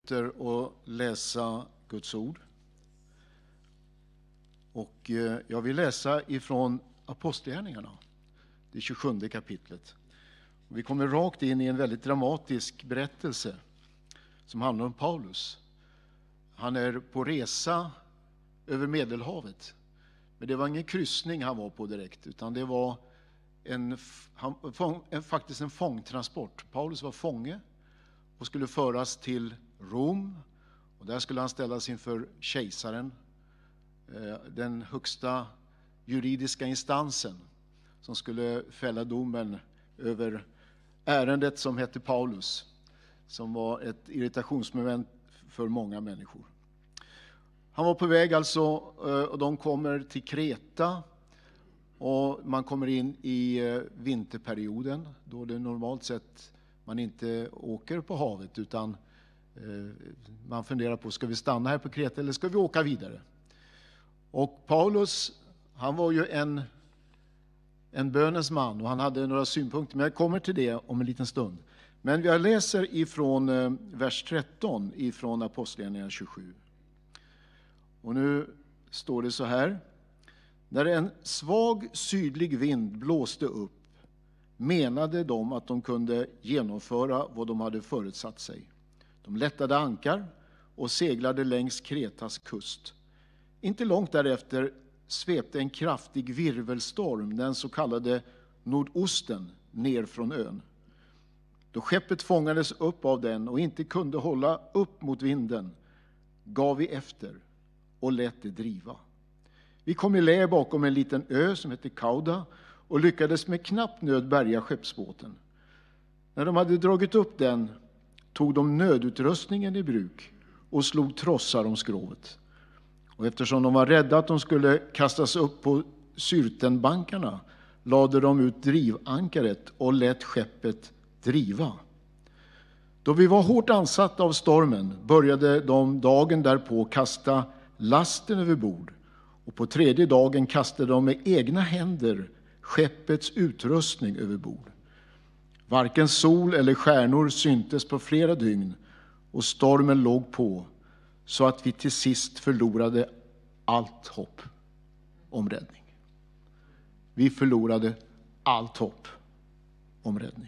Och läsa Guds ord. Och jag vill läsa ifrån Apostlagärningarna, det 27 kapitlet. Vi kommer rakt in i en väldigt dramatisk berättelse som handlar om Paulus. Han är på resa över Medelhavet. Men det var ingen kryssning han var på direkt, utan det var faktiskt en fångtransport. Paulus var fånge och skulle föras till Rom, och där skulle han ställas inför kejsaren, den högsta juridiska instansen som skulle fälla domen över ärendet som hette Paulus, som var ett irritationsmoment för många människor. Han var på väg alltså, och de kommer till Kreta, och man kommer in i vinterperioden då det normalt sett man inte åker på havet, utan man funderar på, ska vi stanna här på Kreta eller ska vi åka vidare? Och Paulus, han var ju en bönens man, och han hade några synpunkter, men jag kommer till det om en liten stund. Men jag läser ifrån vers 13 ifrån Apostlagärningarna 27. Och nu står det så här: när en svag sydlig vind blåste upp menade de att de kunde genomföra vad de hade förutsatt sig. De lättade ankar och seglade längs Kretas kust. Inte långt därefter svepte en kraftig virvelstorm, den så kallade nordosten, ner från ön. Då skeppet fångades upp av den och inte kunde hålla upp mot vinden gav vi efter och lät det driva. Vi kom i lä bakom en liten ö som hette Kauda och lyckades med knapp nöd bärga skeppsbåten. När de hade dragit upp den tog de nödutrustningen i bruk och slog trossar om skrovet. Och eftersom de var rädda att de skulle kastas upp på Syrtenbankarna lade de ut drivankaret och lät skeppet driva. Då vi var hårt ansatta av stormen började de dagen därpå kasta lasten över bord, och på tredje dagen kastade de med egna händer skeppets utrustning över bord. Varken sol eller stjärnor syntes på flera dygn, och stormen låg på så att vi till sist förlorade allt hopp om räddning. Vi förlorade allt hopp om räddning.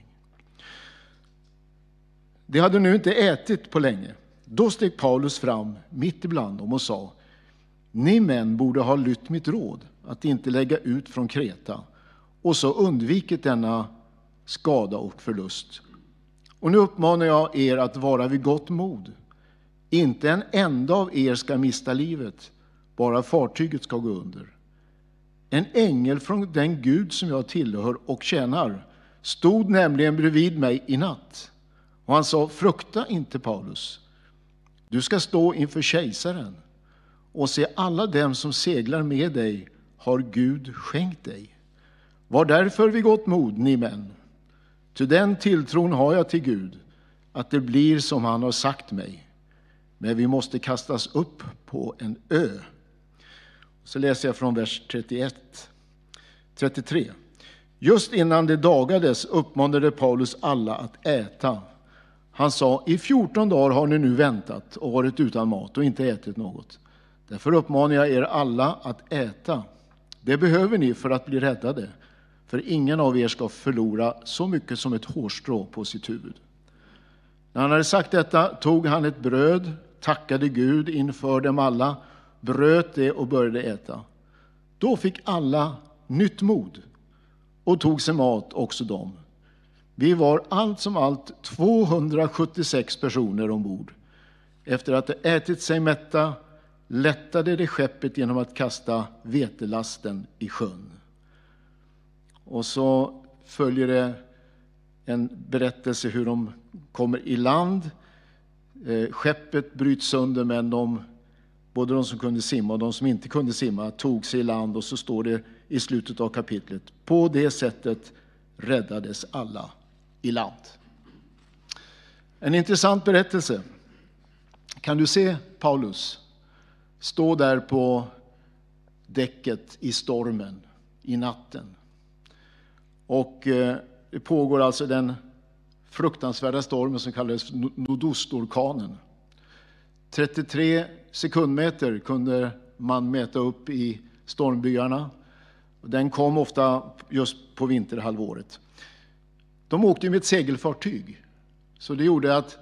De hade nu inte ätit på länge. Då steg Paulus fram mitt ibland dem och sa: ni män borde ha lytt mitt råd att inte lägga ut från Kreta och så undvikit denna skada och förlust. Och nu uppmanar jag er att vara vid gott mod. Inte en enda av er ska mista livet, bara fartyget ska gå under. En ängel från den Gud som jag tillhör och tjänar stod nämligen bredvid mig i natt. Och han sa: frukta inte, Paulus. Du ska stå inför kejsaren, och se, alla dem som seglar med dig har Gud skänkt dig. Var därför vid gott mod, ni män. Till den tilltron har jag till Gud, att det blir som han har sagt mig. Men vi måste kastas upp på en ö. Så läser jag från vers 33. Just innan det dagades uppmanade Paulus alla att äta. Han sa: i 14 dagar har ni nu väntat och varit utan mat och inte ätit något. Därför uppmanar jag er alla att äta. Det behöver ni för att bli räddade. För ingen av er ska förlora så mycket som ett hårstrå på sitt huvud. När han hade sagt detta tog han ett bröd, tackade Gud inför dem alla, bröt det och började äta. Då fick alla nytt mod och tog sig mat också de. Vi var allt som allt 276 personer ombord. Efter att de ätit sig mätta lättade det skeppet genom att kasta vetelasten i sjön. Och så följer det en berättelse hur de kommer i land. Skeppet bryts sönder, men både de som kunde simma och de som inte kunde simma tog sig i land. Och så står det i slutet av kapitlet: på det sättet räddades alla i land. En intressant berättelse. Kan du se Paulus stå där på däcket i stormen i natten? Och det pågår alltså den fruktansvärda stormen som kallades nordostorkanen. 33 sekundmeter kunde man mäta upp i stormbyarna. Den kom ofta just på vinterhalvåret. De åkte med ett segelfartyg. Så det gjorde att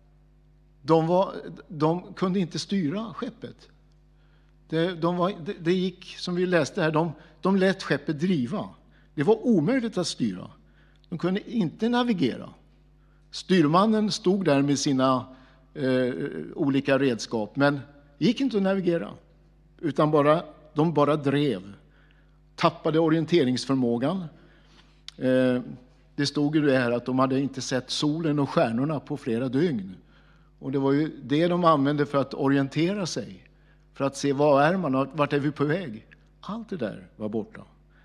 de kunde inte styra skeppet. Det gick, som vi läste här, de lät skeppet driva. Det var omöjligt att styra. De kunde inte navigera. Styrmannen stod där med sina olika redskap, men det gick inte att navigera. Utan de bara drev. Tappade orienteringsförmågan. Det stod ju det här att de hade inte sett solen och stjärnorna på flera dygn. Och det var ju det de använde för att orientera sig. För att se var är man och vart är vi på väg. Allt det där var borta.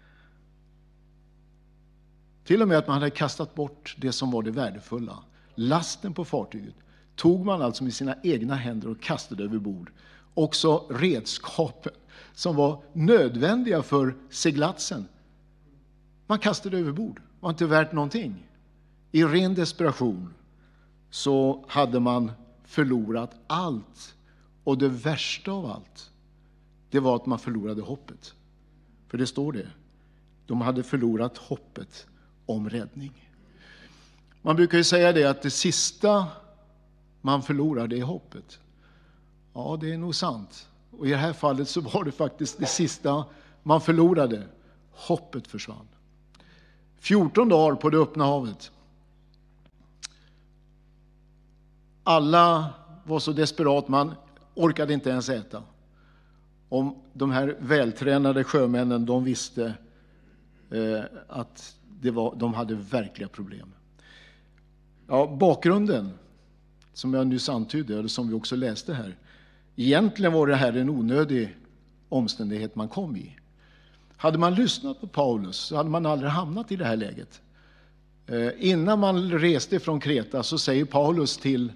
Till och med att man hade kastat bort det som var det värdefulla. Lasten på fartyget tog man alltså med sina egna händer och kastade över bord. Också redskapen som var nödvändiga för seglatsen. Man kastade över bord. Det var inte värt någonting. I ren desperation så hade man förlorat allt. Och det värsta av allt, det var att man förlorade hoppet. För det står det. De hade förlorat hoppet om räddning. Man brukar ju säga det att det sista man förlorar, det är hoppet. Ja, det är nog sant. Och i det här fallet så var det faktiskt det sista man förlorade. Hoppet försvann. 14 dagar på det öppna havet. Alla var så desperat, man orkade inte ens äta. Om de här vältränade sjömännen, de visste att de hade verkliga problem. Ja, bakgrunden, som jag nyss antydde, eller som vi också läste här. Egentligen var det här en onödig omständighet man kom i. Hade man lyssnat på Paulus så hade man aldrig hamnat i det här läget. Innan man reste från Kreta så säger Paulus till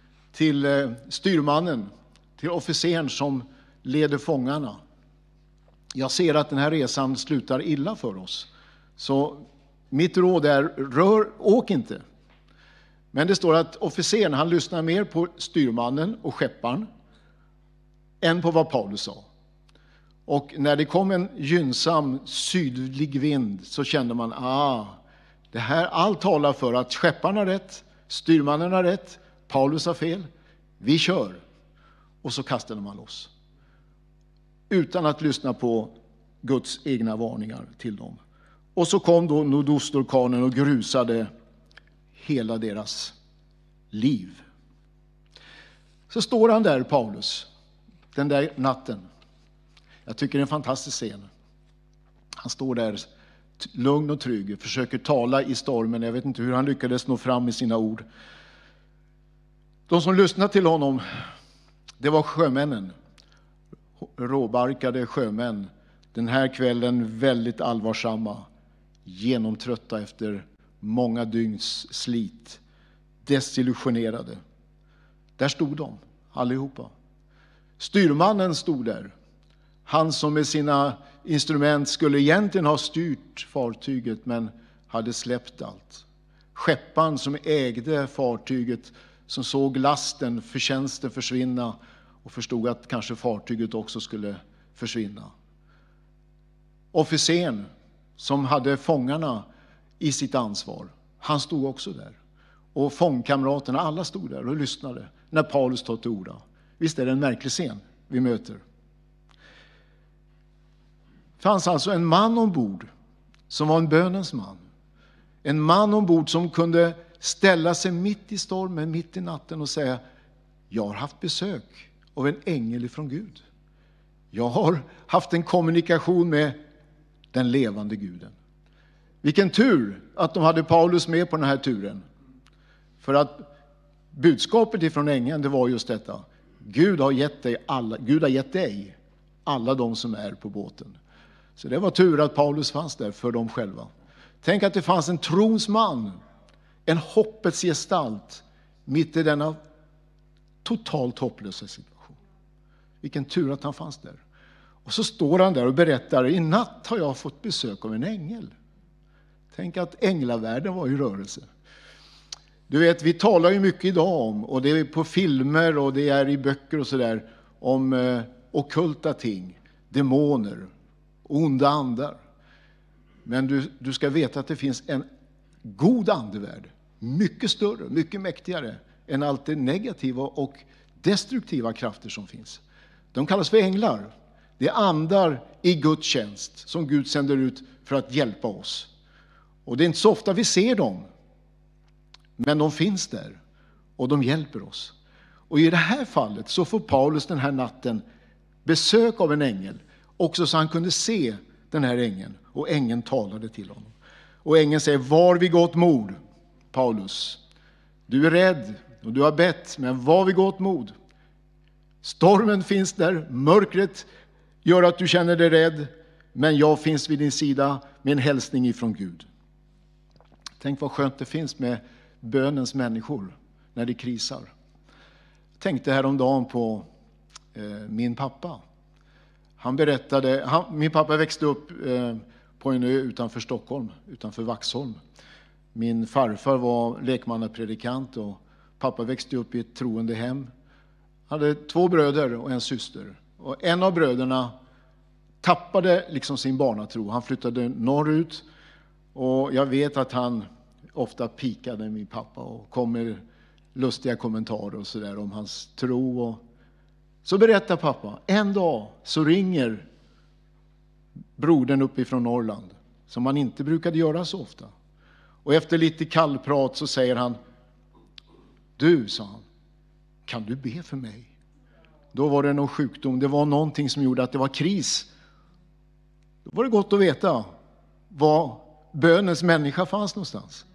styrmannen, till officeren som leder fångarna. Jag ser att den här resan slutar illa för oss. Så mitt råd är, åk inte. Men det står att officeren, han lyssnar mer på styrmannen och skepparen än på vad Paulus sa. Och när det kom en gynnsam sydlig vind så kände man, det här, allt talar för att skepparen har rätt, styrmannen har rätt, Paulus har fel, vi kör. Och så kastade man loss. Utan att lyssna på Guds egna varningar till dem. Och så kom då nordostorkanen och grusade hela deras liv. Så står han där, Paulus, den där natten. Jag tycker det är en fantastisk scen. Han står där lugn och trygg, försöker tala i stormen. Jag vet inte hur han lyckades nå fram med sina ord. De som lyssnade till honom, det var sjömännen. Råbarkade sjömän. Den här kvällen väldigt allvarsamma. Genomtrötta efter många dygns slit. Desillusionerade. Där stod de, allihopa. Styrmannen stod där. Han som med sina instrument skulle egentligen ha styrt fartyget men hade släppt allt. Skepparen som ägde fartyget, som såg lasten, förtjänsten försvinna och förstod att kanske fartyget också skulle försvinna. Officeren som hade fångarna i sitt ansvar, han stod också där. Och fångkamraterna, alla stod där och lyssnade när Paulus tog till orda. Visst är det en märklig scen vi möter. Det fanns alltså en man ombord som var en bönens man. En man ombord som kunde ställa sig mitt i stormen, mitt i natten och säga: jag har haft besök av en ängel ifrån Gud. Jag har haft en kommunikation med den levande Guden. Vilken tur att de hade Paulus med på den här turen. För att budskapet ifrån ängeln, det var just detta: Gud har gett dig alla de som är på båten. Så det var tur att Paulus fanns där för dem själva. Tänk att det fanns en trons man, en hoppets gestalt mitt i denna totalt hopplösa situation. Vilken tur att han fanns där. Och så står han där och berättar: i natt har jag fått besök av en ängel. Tänk att änglavärlden var i rörelse. Du vet, vi talar ju mycket idag om, och det är på filmer och det är i böcker och sådär, om ockulta ting, demoner, onda andar. Men du ska veta att det finns en god andevärld, mycket större, mycket mäktigare än allt det negativa och destruktiva krafter som finns. De kallas för änglar. Det är andar i Guds tjänst som Gud sänder ut för att hjälpa oss. Och det är inte så ofta vi ser dem, men de finns där och de hjälper oss. Och i det här fallet så får Paulus den här natten besök av en ängel, också så han kunde se den här ängeln, och ängeln talade till honom. Och ängeln säger: var vid gott mod, Paulus. Du är rädd och du har bett, men var vid gott mod. Stormen finns där, mörkret gör att du känner dig rädd, men jag finns vid din sida med en hälsning ifrån Gud. Tänk vad skönt det finns med bönens människor när det krisar. Jag tänkte häromdagen på min pappa. Han berättade, min pappa växte upp på en ö utanför Stockholm, utanför Vaxholm. Min farfar var lekmannapredikant och pappa växte upp i ett troende hem. Han hade 2 bröder och en syster. Och en av bröderna tappade liksom sin barnatro. Han flyttade norrut, och jag vet att han ofta pikade min pappa och kom med lustiga kommentarer och sådär om hans tro. Och så berättar pappa, en dag så ringer brodern uppifrån Norrland, som han inte brukade göra så ofta. Och efter lite kallprat så säger han: du, sa han, kan du be för mig? Då var det någon sjukdom, det var någonting som gjorde att det var kris. Då var det gott att veta var bönens människa fanns någonstans.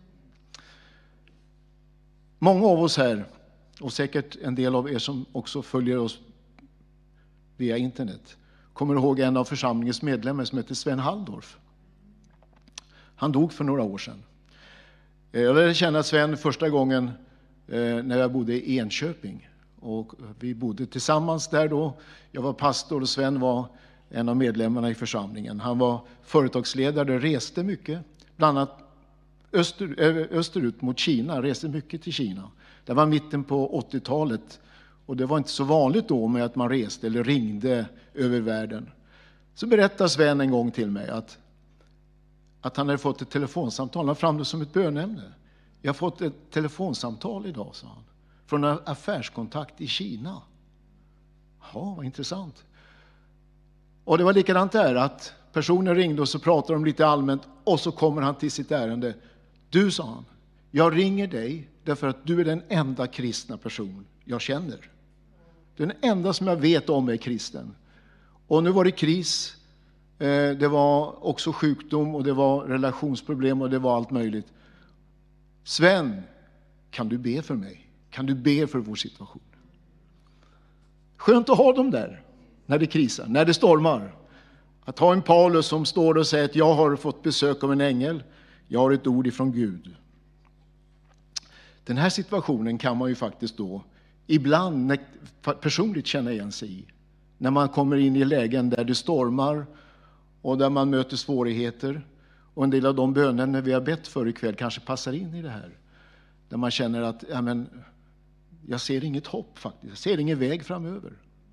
Många av oss här, och säkert en del av er som också följer oss via internet, kommer ihåg en av församlingens medlemmar som heter Sven Halldorf. Han dog för några år sedan. Jag lärde känna Sven första gången när jag bodde i Enköping. Och vi bodde tillsammans där då. Jag var pastor och Sven var en av medlemmarna i församlingen. Han var företagsledare, reste mycket. Bland annat österut mot Kina, reste mycket till Kina. Det var mitten på 80-talet. Och det var inte så vanligt då med att man reste eller ringde över världen. Så berättade Sven en gång till mig att han hade fått ett telefonsamtal. Han fram det som ett bönämne. Jag har fått ett telefonsamtal idag, sa han, från en affärskontakt i Kina. Ja, vad intressant. Och det var likadant där, att personen ringde och så pratade de lite allmänt, och så kommer han till sitt ärende. Du, sa han, jag ringer dig därför att du är den enda kristna person jag känner. Den enda som jag vet om är kristen. Och nu var det kris. Det var också sjukdom och det var relationsproblem och det var allt möjligt. Sven, kan du be för mig? Kan du be för vår situation? Skönt att ha dem där när det krisar, när det stormar. Att ha en Paulus som står och säger att jag har fått besök av en ängel. Jag har ett ord ifrån Gud. Den här situationen kan man ju faktiskt då ibland personligt känna igen sig i. När man kommer in i lägen där det stormar och där man möter svårigheter. Och en del av de bönen vi har bett för ikväll kanske passar in i det här. Där man känner att jag ser inget hopp faktiskt. Jag ser ingen väg framöver.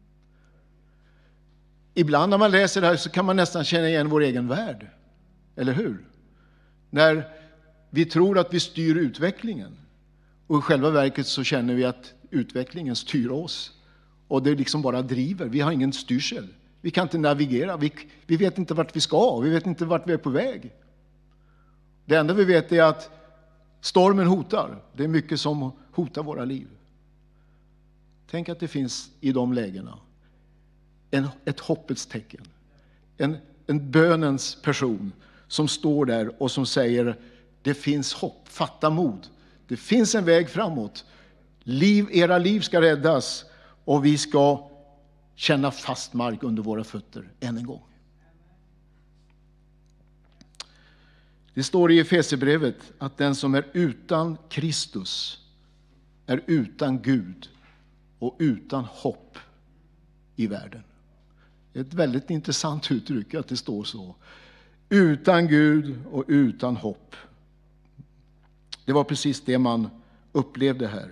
Ibland när man läser det här så kan man nästan känna igen vår egen värld. Eller hur? När vi tror att vi styr utvecklingen. Och i själva verket så känner vi att utvecklingen styr oss. Och det liksom bara driver. Vi har ingen styrsel. Vi kan inte navigera. Vi vet inte vart vi ska. Vi vet inte vart vi är på väg. Det enda vi vet är att stormen hotar. Det är mycket som hotar våra liv. Tänk att det finns i de lägena ett hoppets tecken. En bönens person som står där och som säger: det finns hopp, fatta mod. Det finns en väg framåt. Era liv ska räddas och vi ska känna fast mark under våra fötter än en gång. Det står i Efesierbrevet att den som är utan Kristus är utan Gud och utan hopp i världen. Det är ett väldigt intressant uttryck att det står så. Utan Gud och utan hopp. Det var precis det man upplevde här.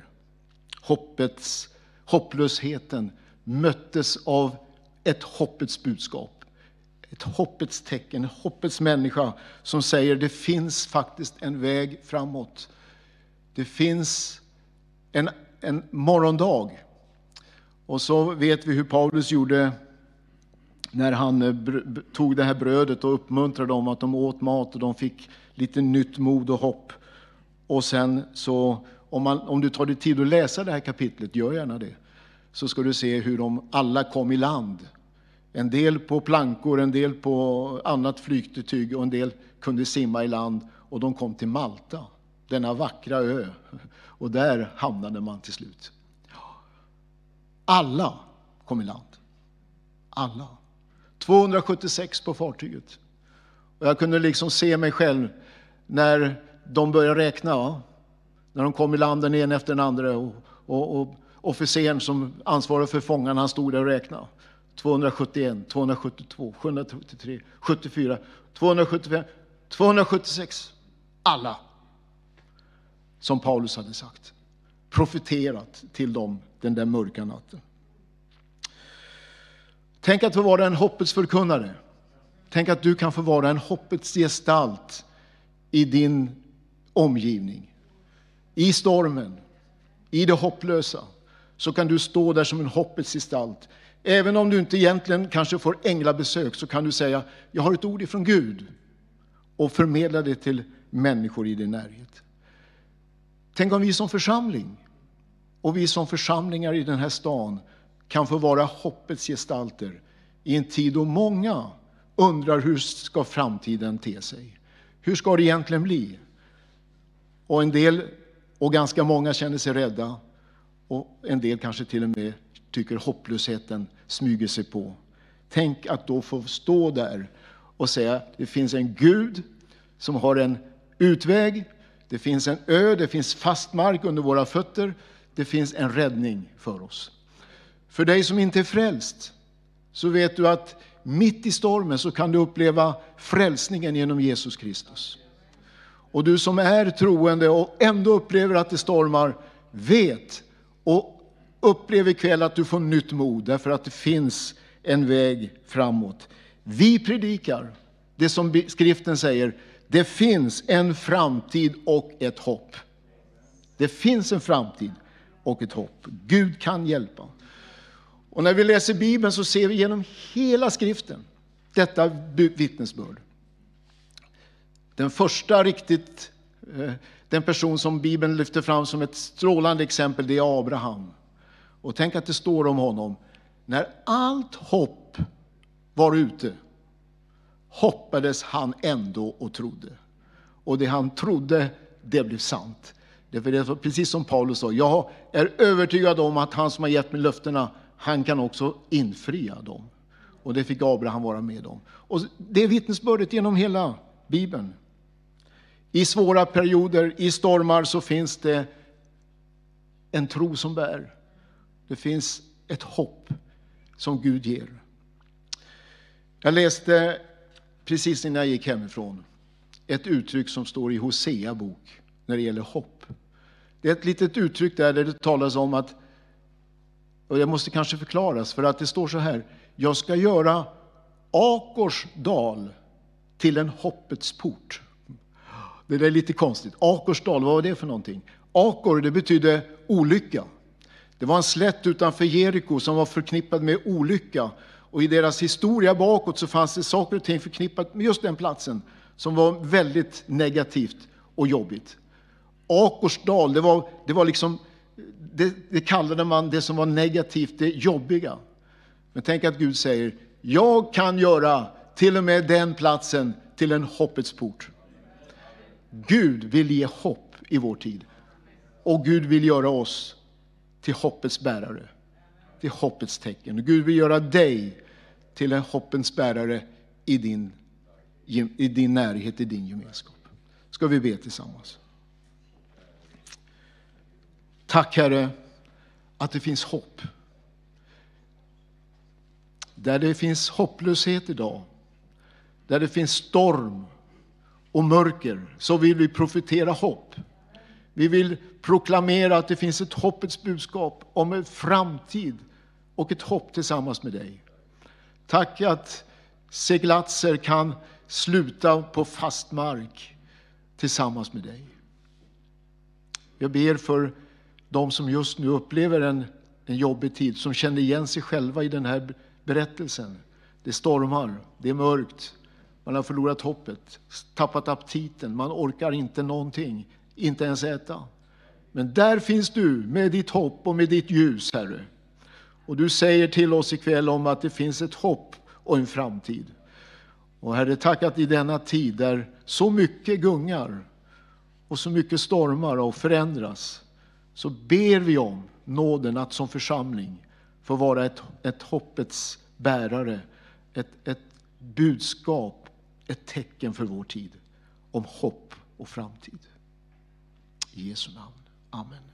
Hopplösheten möttes av ett hoppets budskap. Ett hoppets tecken, en hoppets människa som säger det finns faktiskt en väg framåt. Det finns en morgondag. Och så vet vi hur Paulus gjorde när han tog det här brödet och uppmuntrade dem att de åt mat och de fick lite nytt mod och hopp. Och sen så, om du tar dig tid att läsa det här kapitlet, gör gärna det, så ska du se hur de alla kom i land. En del på plankor, en del på annat flygtyg och en del kunde simma i land. Och de kom till Malta, denna vackra ö. Och där hamnade man till slut. Alla kom i land. Alla. 276 på fartyget. Och jag kunde liksom se mig själv när de började räkna. När de kom i land den ena efter den andra. Och officeren som ansvarade för fångarna, han stod där och räknade. 271, 272, 733, 74, 275, 276. Alla. Som Paulus hade sagt. Profeterat till dem den där mörka natten. Tänk att få vara en hoppets förkunnare. Tänk att du kan få vara en hoppets gestalt i din omgivning. I stormen, i det hopplösa, så kan du stå där som en hoppets gestalt. Även om du inte egentligen kanske får änglabesök, så kan du säga, jag har ett ord ifrån Gud, och förmedla det till människor i din närhet. Tänk om vi som församling och vi som församlingar i den här stan kan få vara hoppets gestalter i en tid då många undrar hur ska framtiden te sig. Hur ska det egentligen bli? Och en del, och ganska många, känner sig rädda. Och en del kanske till och med tycker hopplösheten smyger sig på. Tänk att då få stå där och säga, det finns en Gud som har en utväg. Det finns en ö, det finns fast mark under våra fötter. Det finns en räddning för oss. För dig som inte är frälst, så vet du att mitt i stormen så kan du uppleva frälsningen genom Jesus Kristus. Och du som är troende och ändå upplever att det stormar, vet och upplever ikväll att du får nytt mod, därför att det finns en väg framåt. Vi predikar det som skriften säger, det finns en framtid och ett hopp. Det finns en framtid och ett hopp. Gud kan hjälpa. Och när vi läser Bibeln så ser vi genom hela skriften detta vittnesbörd. Den första den person som Bibeln lyfter fram som ett strålande exempel, det är Abraham. Och tänk att det står om honom. När allt hopp var ute, hoppades han ändå och trodde. Och det han trodde, det blev sant. Det var precis som Paulus sa, jag är övertygad om att han som har gett mig löftena, han kan också infria dem. Och det fick Abraham vara med om. Och det är vittnesbördet genom hela Bibeln. I svåra perioder, i stormar, så finns det en tro som bär. Det finns ett hopp som Gud ger. Jag läste precis innan jag gick hemifrån ett uttryck som står i Hosea bok när det gäller hopp. Det är ett litet uttryck där det talas om att, och det måste kanske förklaras, för att det står så här: jag ska göra Akors dal till en hoppets port. Det är lite konstigt. Akors dal, vad var det för någonting? Akor, det betyder olycka. Det var en slätt utanför Jeriko som var förknippad med olycka. Och i deras historia bakåt så fanns det saker och ting förknippat med just den platsen som var väldigt negativt och jobbigt. Akors dal, det var liksom, det kallade man det som var negativt, det jobbiga. Men tänk att Gud säger, jag kan göra till och med den platsen till en hoppets port. Gud vill ge hopp i vår tid. Och Gud vill göra oss till hoppets bärare. Till hoppets tecken. Och Gud vill göra dig till en hoppens bärare i din närhet, i din gemenskap. Ska vi be tillsammans. Tack Herre att det finns hopp. Där det finns hopplöshet idag, där det finns storm och mörker, så vill vi profetera hopp. Vi vill proklamera att det finns ett hoppets budskap om en framtid och ett hopp tillsammans med dig. Tack att seglatser kan sluta på fast mark tillsammans med dig. Jag ber för de som just nu upplever en jobbig tid, som känner igen sig själva i den här berättelsen. Det stormar, det är mörkt, man har förlorat hoppet, tappat aptiten, man orkar inte någonting, inte ens äta. Men där finns du med ditt hopp och med ditt ljus, Herre. Och du säger till oss ikväll om att det finns ett hopp och en framtid. Och Herre, tack att i denna tid där så mycket gungar och så mycket stormar och förändras, så ber vi om nåden att som församling få vara ett hoppets bärare, ett budskap, ett tecken för vår tid om hopp och framtid. I Jesu namn. Amen.